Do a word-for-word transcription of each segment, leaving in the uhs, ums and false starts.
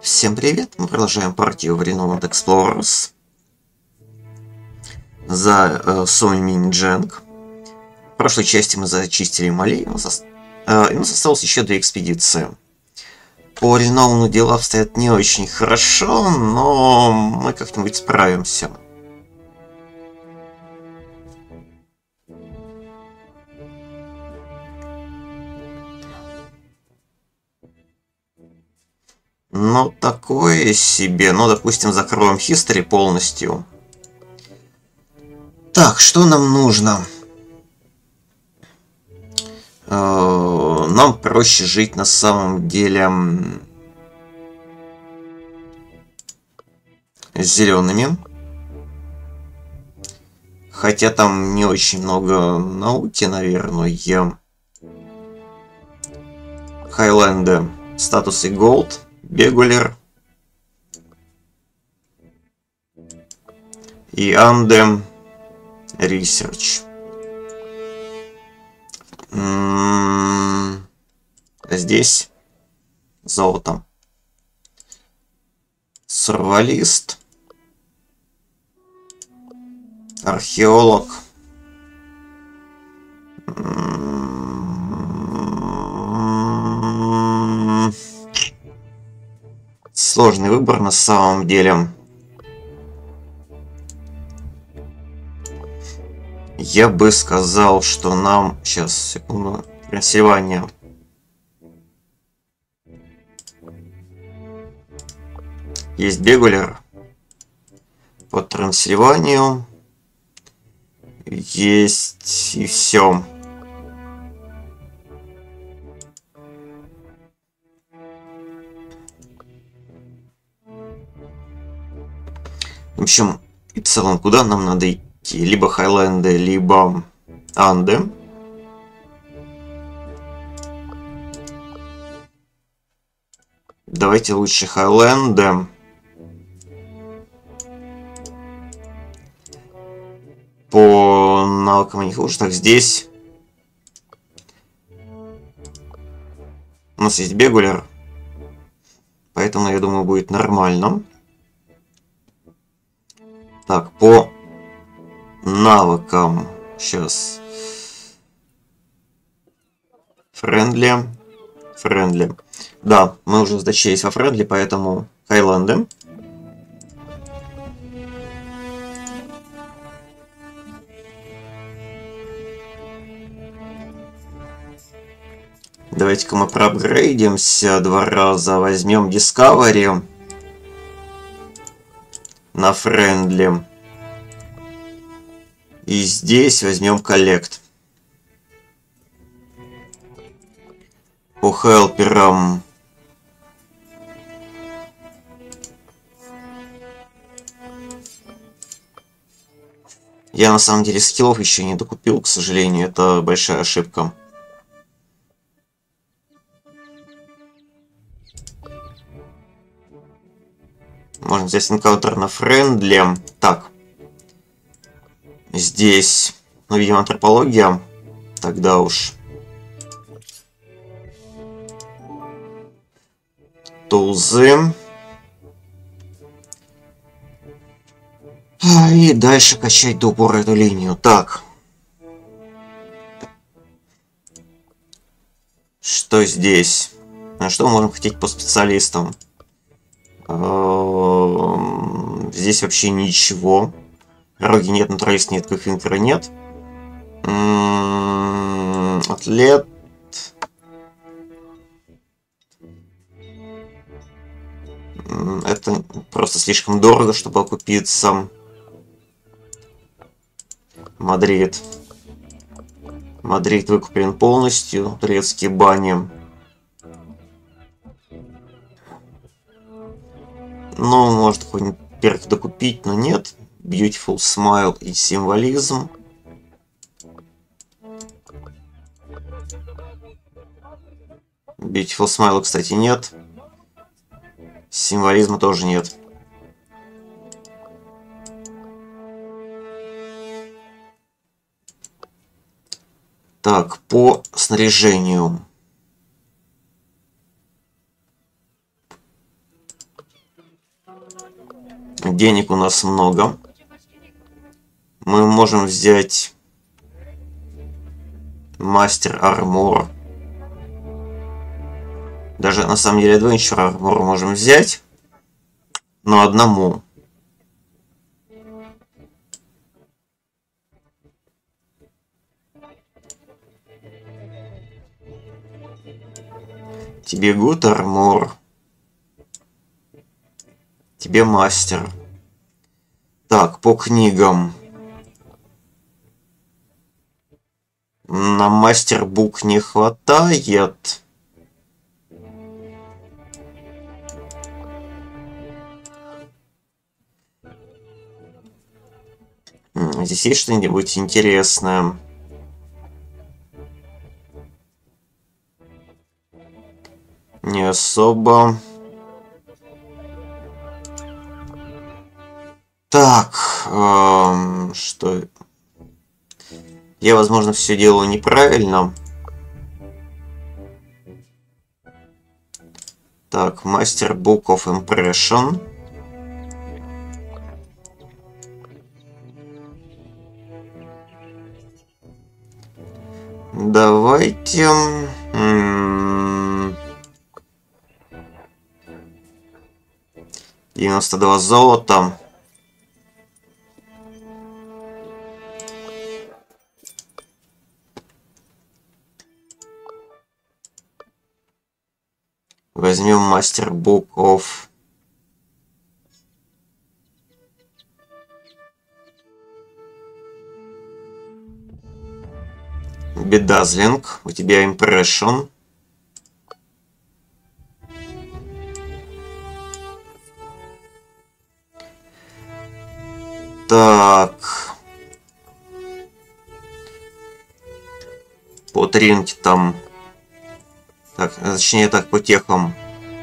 Всем привет! Мы продолжаем партию в Renowned Explorers за э, Sony Mini Jang. В прошлой части мы зачистили Мали, и у нас, э, и у нас осталось еще две экспедиции. По Renowned дела обстоят не очень хорошо, но мы как-нибудь справимся. Ну, такое себе. Ну, допустим, закроем History полностью. Так, что нам нужно? Э, нам проще жить на самом деле с зелеными. Хотя там не очень много науки, наверное. Хайленды. Статус и Голд. Бегулер и Анде Research. М-м-м, здесь золото. Сурвалист. Археолог. М-м-м, сложный выбор на самом деле. Я бы сказал, что нам... Сейчас, секунду. Трансильвания. Есть Бегулер. Под Трансильванию. Есть и все. В общем, и в целом, куда нам надо идти? Либо Хайленды, либо Анды. Давайте лучше Хайленды. По навыкам не хуже. Так, здесь у нас есть Бегулер. Поэтому, я думаю, будет нормально. Так, по навыкам. Сейчас. Френдли. Френдли. Да, мы уже сдачились во Френдли, поэтому Хайленды. Давайте-ка мы проапгрейдимся два раза. Возьмем Discovery на Френдли. И здесь возьмем Collect. По хелперам я на самом деле скиллов еще не докупил, к сожалению. Это большая ошибка. Можно взять энкаунтер на Френдли. Так. Здесь, ну, видимо, антропология. Тогда уж. Тулзы. И дальше качать до упора эту линию. Так. Что здесь? На что мы можем хотеть по специалистам? Здесь вообще ничего. Роги нет, натуралист нет, квиквинкера нет. М-м-м, атлет. Это просто слишком дорого, чтобы окупиться. Мадрид. Мадрид выкуплен полностью. Турецкие бани. Ну, может какой-нибудь перк докупить, но нет. Beautiful Smile и символизм. Beautiful Smile, кстати, нет. Символизма тоже нет. Так, по снаряжению. Денег у нас много. Мы можем взять мастер армор. Даже на самом деле Adventure армор можем взять. Но одному. Тебе good армор. Тебе мастер. Так, по книгам. На мастер-бук не хватает. Здесь есть что-нибудь интересное? Не особо. Так, эм, что... Я, возможно, все делаю неправильно. Так, мастер Book of Impression. Давайте... девяносто два золота. Возьмем мастер Book of Bedazzling. У тебя Impression. Так. По тринкетам. Так, точнее так, по техам.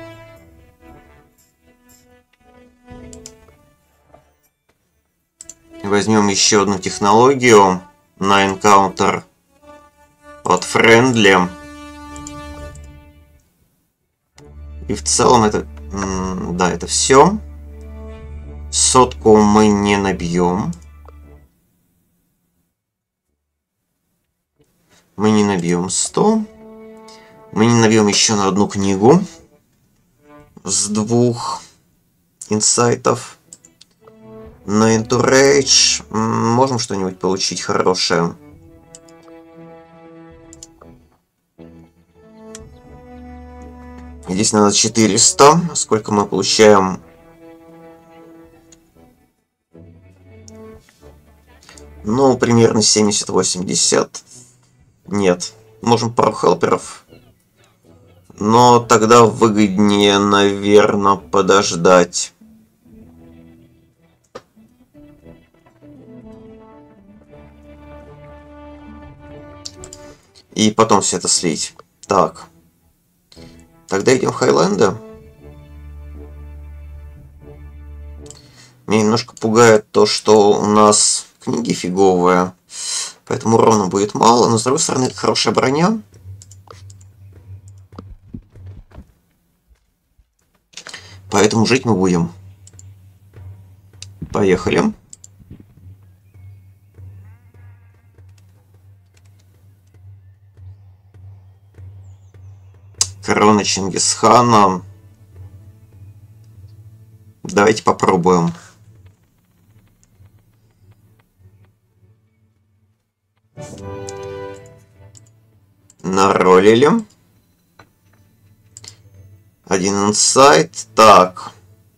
Возьмем еще одну технологию на Encounter от Friendly. И в целом это... Да, это все. Сотку мы не набьем. Мы не набьем сто. Мы не набьем еще на одну книгу с двух инсайтов. На Entourage можем что-нибудь получить хорошее. Здесь надо четыреста. Сколько мы получаем? Ну, примерно семьдесят-восемьдесят. Нет. Можем пару хелперов. Но тогда выгоднее, наверное, подождать. И потом все это слить. Так. Тогда идем в Хайленды. Меня немножко пугает то, что у нас книги фиговые. Поэтому урона будет мало. Но с другой стороны, это хорошая броня. Поэтому жить мы будем. Поехали. Корона Чингисхана. Давайте попробуем. Наролили. Один инсайт. Так.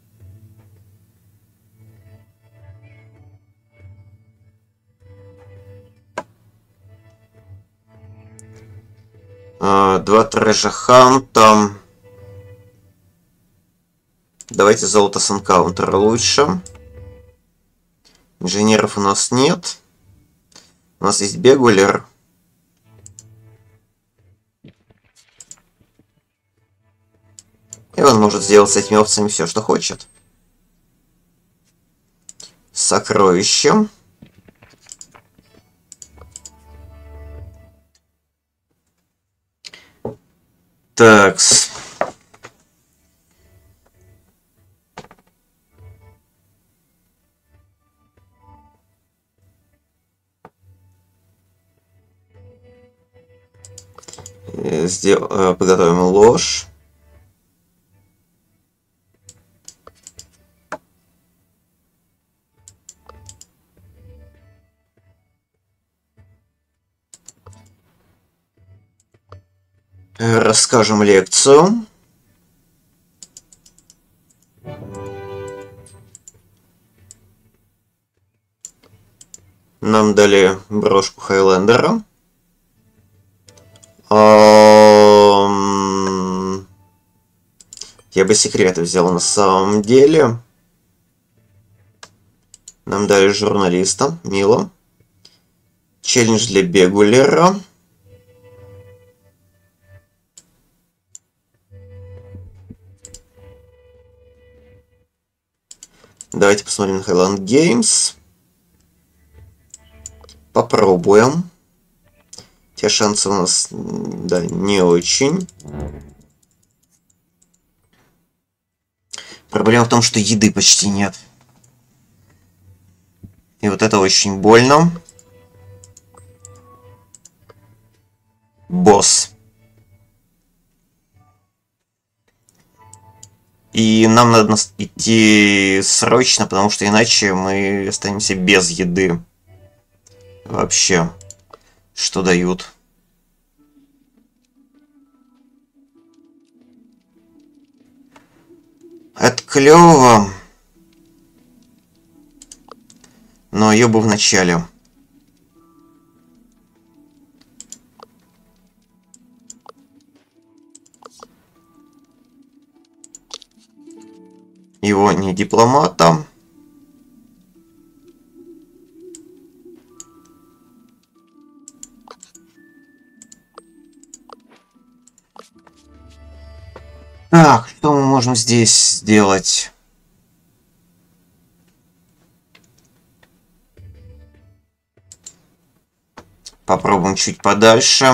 Два трэжа ханта. Давайте золото с энкаунтера лучше. Инженеров у нас нет. У нас есть бегулер. И он может сделать с этими овцами все, что хочет. Сокровище. Такс. Сдел... Подготовим ложь. Расскажем лекцию. Нам дали брошку Хайлендера. Я бы секреты взял на самом деле. Нам дали журналиста. Мило. Челлендж для Бегулера. Давайте посмотрим на Highland Games. Попробуем. Те шансы у нас, да, не очень. Проблема в том, что еды почти нет. И вот это очень больно. Босс. И нам надо идти срочно, потому что иначе мы останемся без еды. Вообще. Что дают? Это клево. Но ее бы в начале. Его не дипломата. Так, что мы можем здесь сделать? Попробуем чуть подальше.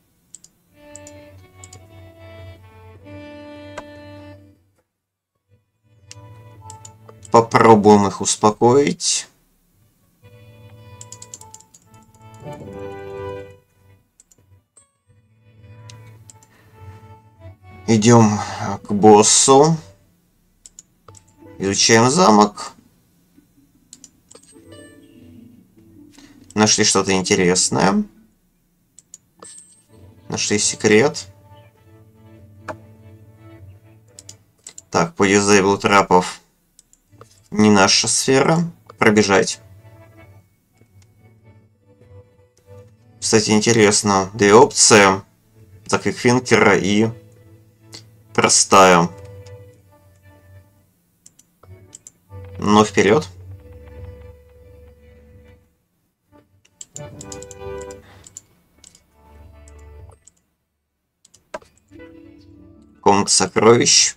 Попробуем их успокоить. Идем к боссу. Изучаем замок. Нашли что-то интересное. Нашли секрет. Так, по дизейблу трапов не наша сфера. Пробежать. Кстати, интересно. Две опции. За квикфинкера и простая. Но вперед. Комната сокровищ.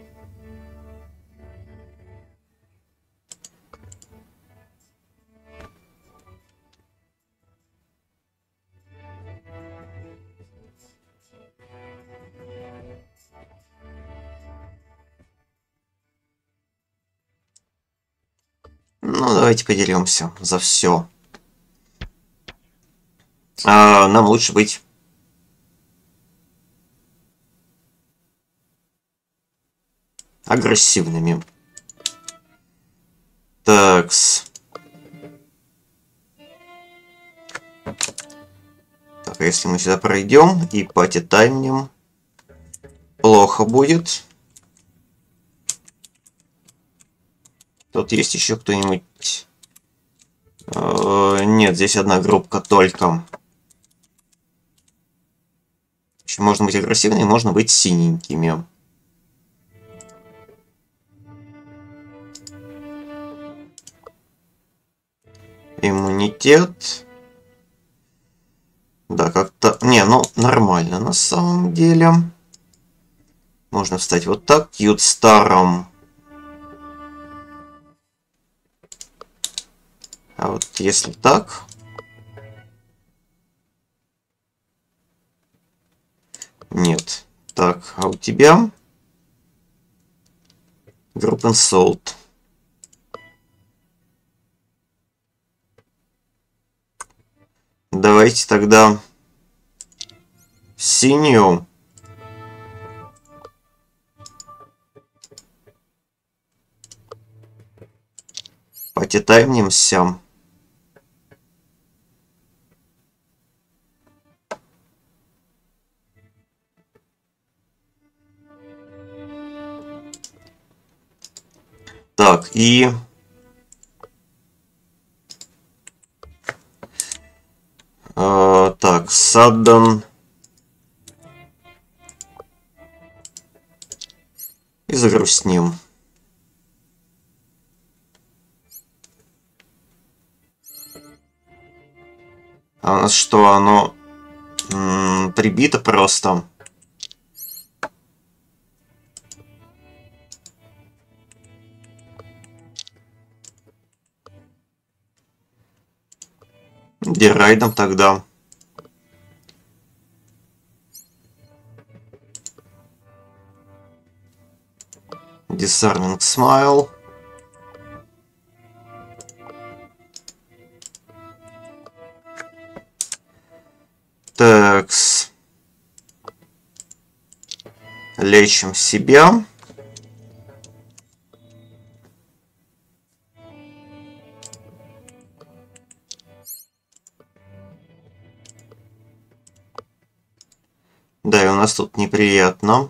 Ну, давайте поделимся за все. А, нам лучше быть агрессивными. Такс. Так, а если мы сюда пройдем и пати-таймнем, плохо будет. Тут есть еще кто-нибудь? Э, нет, здесь одна группка только. Еще можно быть агрессивными, можно быть синенькими. Иммунитет. Да, как-то... Не, ну, нормально на самом деле. Можно встать вот так. Кьют старом. А вот если так... Нет. Так, а у тебя... Group Insult. Давайте тогда Синюю. Потитаймнимся. Так, и... Э, так, Саддан... И загрустнем. А у нас что, оно м-м, прибито просто? Дерайдом тогда. Disarming Smile. Такс. Лечим себя. Да, и у нас тут неприятно.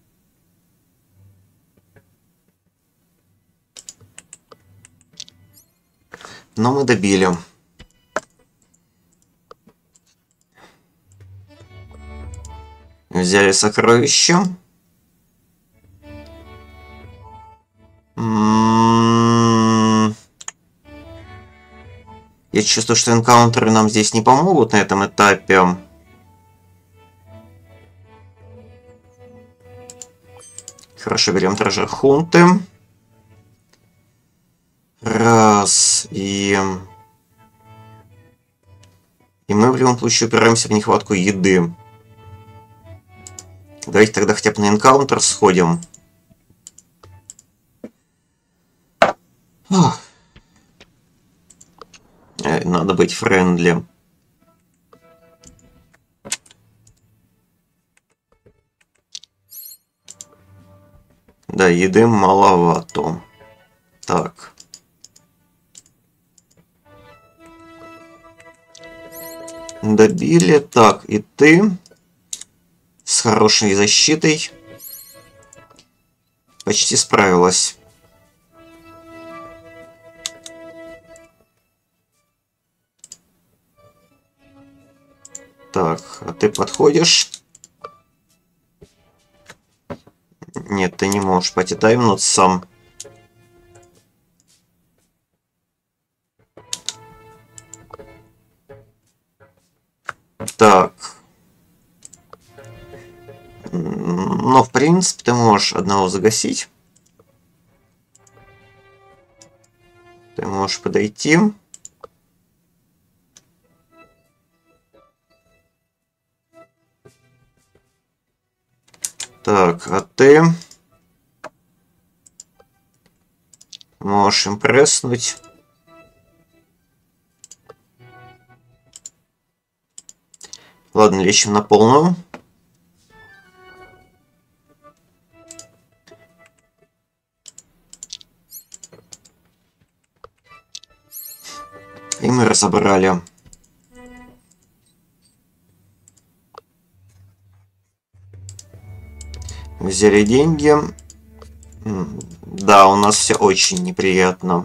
Но мы добили. Взяли сокровище. М-м-м. Я чувствую, что энкаунтеры нам здесь не помогут на этом этапе. Хорошо, берем Treasure Хунты. Раз. И... И мы в любом случае упираемся в нехватку еды. Давайте тогда хотя бы на энкаунтер сходим. Ох. Надо быть френдли. Да, еды маловато. Так. Добили. Так, и ты с хорошей защитой почти справилась. Так, а ты подходишь? Нет, ты не можешь потитаймнуть сам. Так. Но, в принципе, ты можешь одного загасить. Ты можешь подойти. Так, а ты можешь импресснуть. Ладно, лечим на полную. И мы разобрали. Взяли деньги. Да, у нас все очень неприятно.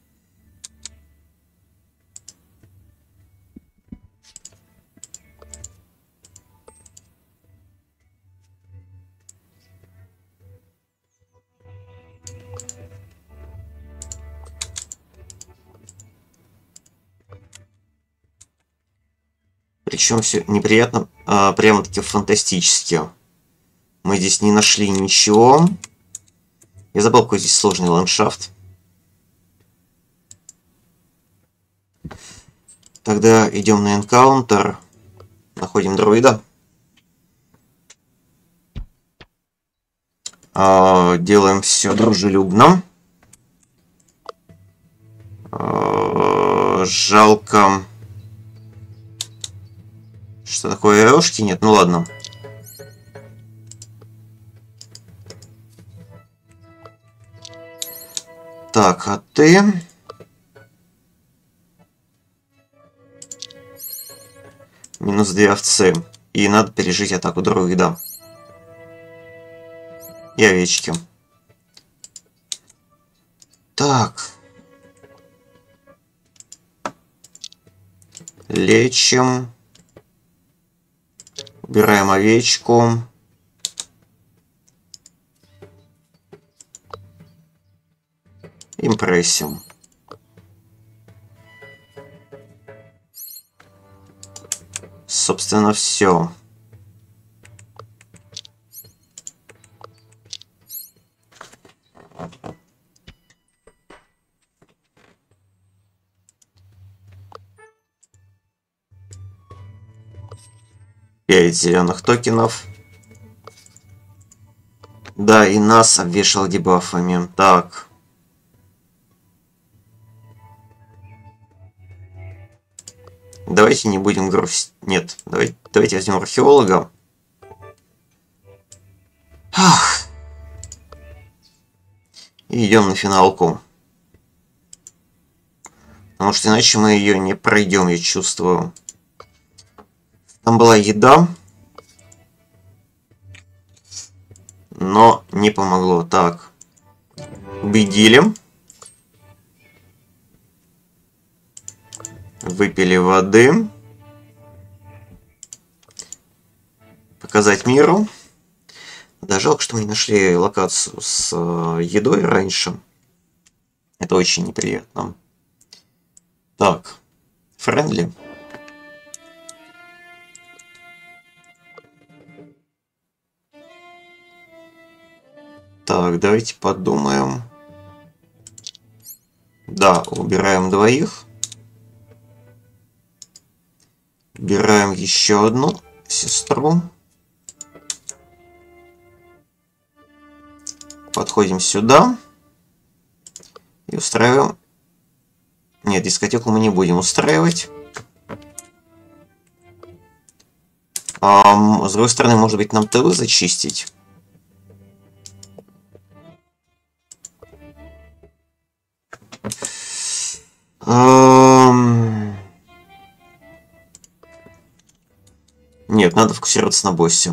Причем все неприятно, а, прямо-таки фантастически. Мы здесь не нашли ничего. Я забыл, какой здесь сложный ландшафт. Тогда идем на энкаунтер. Находим друида. А, делаем все дружелюбно. А, жалко... Что такое, рожки нет? Ну ладно. Так, а ты... Минус две овцы. И надо пережить атаку друида. И овечки. Так. Лечим. Убираем овечку. Импрессим. Собственно, все. Пять зеленых токенов. Да, и нас обвешал дебафами. Так. Давайте не будем грустить. Нет, давайте, давайте возьмем археолога. Ах. И идем на финалку. Потому что иначе мы ее не пройдем, я чувствую. Там была еда. Но не помогло. Так. Убедили. Выпили воды. Показать миру. Да, жалко, что мы не нашли локацию с э, едой раньше. Это очень неприятно. Так. Френдли. Так, давайте подумаем. Да, убираем двоих. Убираем еще одну сестру. Подходим сюда. И устраиваем... Нет, дискотеку мы не будем устраивать. А, с другой стороны, может быть, нам ТВ зачистить? Нет, надо фокусироваться на боссе.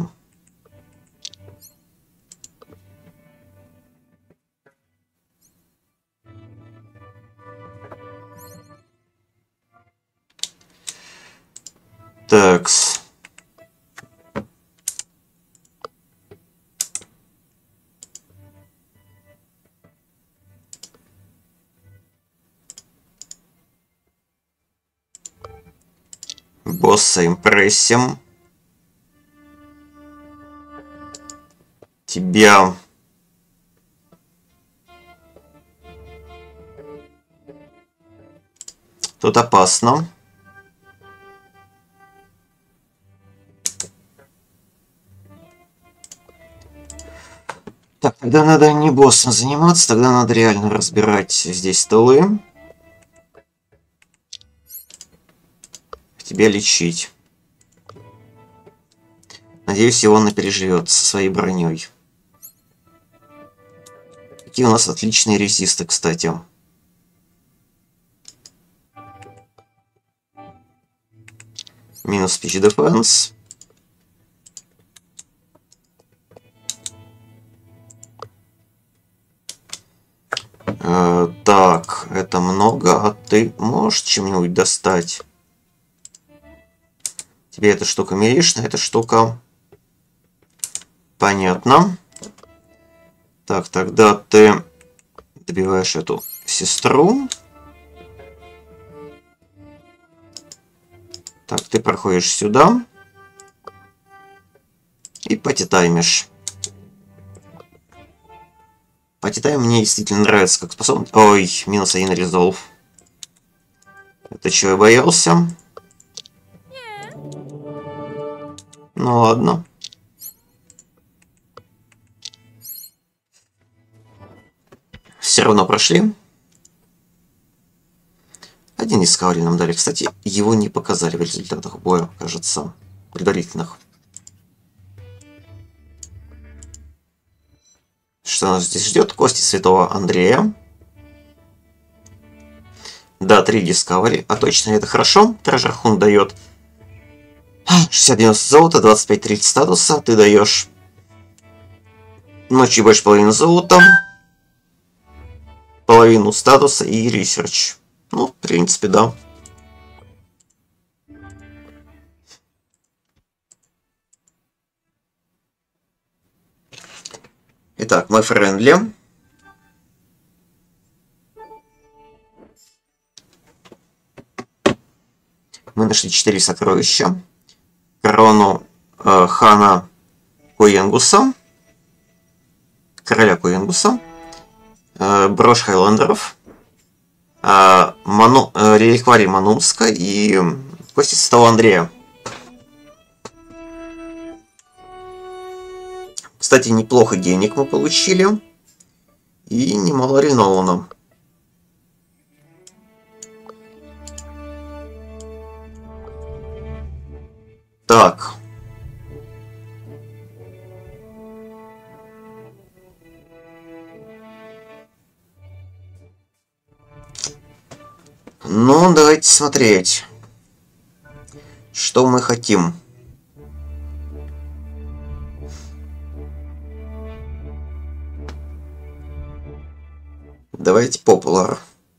Такс. Босса импрессим. Тебя... Тут опасно. Так, тогда надо не боссом заниматься, тогда надо реально разбирать здесь тылы. Тебя лечить. Надеюсь, его он переживет со своей броней. Какие у нас отличные резисты, кстати. Минус Speech Defense. Э, так, это много, а ты можешь чем-нибудь достать? Тебе эта штука милишная, эта штука... Понятно. Так, тогда ты добиваешь эту сестру. Так, ты проходишь сюда. И пати-таймишь. Пати-тайм мне действительно нравится как способность. Ой, минус один резолв. Это чего я боялся? Ну ладно. Все равно прошли. Один дискавери нам дали. Кстати, его не показали в результатах боя, кажется, предварительных. Что нас здесь ждет? Кости святого Андрея. Да, три Discovery. А точно, это хорошо. Treasure Hunt дает шестьдесят девяносто золота, двадцать пять тридцать статуса. Ты даешь, ну, чуть больше половины золота, половину статуса и ресерч. Ну, в принципе, да. Итак, мы френдли. Мы нашли четыре сокровища. Корону э, хана Коенгуса, короля Коенгуса, э, брошь Хайлендеров, э, Ману, э, реликварий Манумска и кости Святого Андрея. Кстати, неплохо денег мы получили. И немало реновано. Так. Ну, давайте смотреть, что мы хотим. Давайте Popular.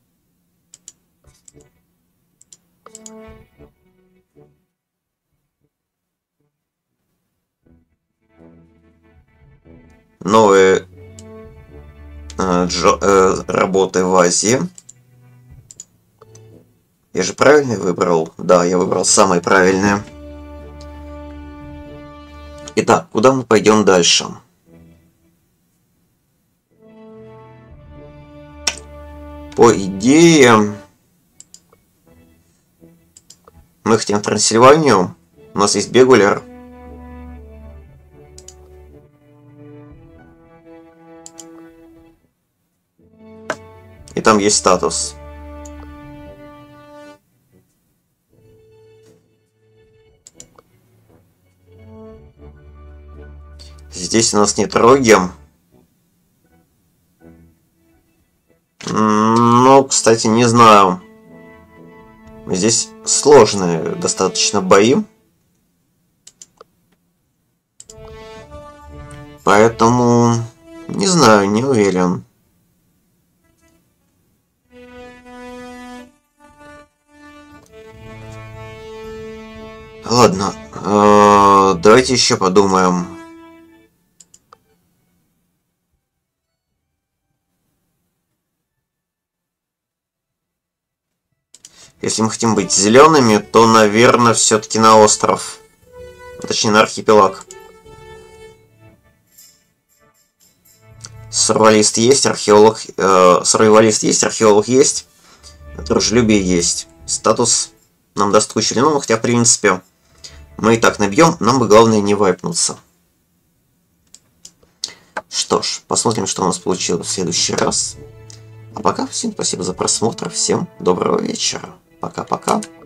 Новые э, джо, э, работы в Азии. Я же правильный выбрал? Да, я выбрал самые правильные. Итак, куда мы пойдем дальше? По идее, мы хотим в Трансильванию. У нас есть Бегулер. И там есть статус. Здесь у нас нет роги. Ну, кстати, не знаю. Здесь сложные достаточно бои. Поэтому, не знаю, не уверен. Ладно, э, давайте еще подумаем. Если мы хотим быть зелеными, то, наверное, все-таки на остров. Точнее, на архипелаг. Сурвалист есть, археолог... Э, сурвалист есть, археолог есть. Дружелюбие есть. Статус нам даст кучу ренома, хотя, в принципе, мы и так набьем. Нам бы главное не вайпнуться. Что ж, посмотрим, что у нас получилось в следующий раз. А пока всем спасибо за просмотр. Всем доброго вечера. Пока-пока.